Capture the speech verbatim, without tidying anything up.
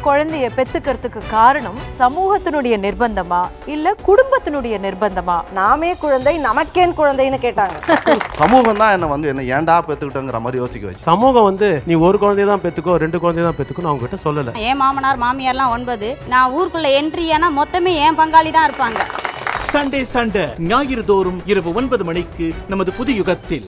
குழந்தைய பெத்துக்கிறதுக்கு காரணம் சமூகத்தினுடைய நிர்பந்தமா இல்ல குடும்பத்தினுடைய நிர்பந்தமா? நாமே குழந்தை நமக்கேன் குழந்தைன்னு கேட்டாங்க. சமூகம் தான் என்ன வந்து என்ன ஏன்டா பெத்துக்கிட்டோங்கிற மாதிரி யோசிக்க வச்சு. சமூகம் வந்து நீ ஒரு குழந்தைய தான் பெத்துக்கோ ரெண்டு குழந்தைய தான் பெத்துக்கோ நான் உங்ககிட்ட சொல்லல. என் மாமனார் மாமியார்லாம் ஒன்பது, நான் ஊருக்குள்ள என்ட்ரி ஆனா மொத்தமே என் பங்காளி தான் இருப்பாங்க. சண்டே சண்டே ஞாயிறு தோறும் இரவு ஒன்பது மணிக்கு நமது புது யுகத்தில்.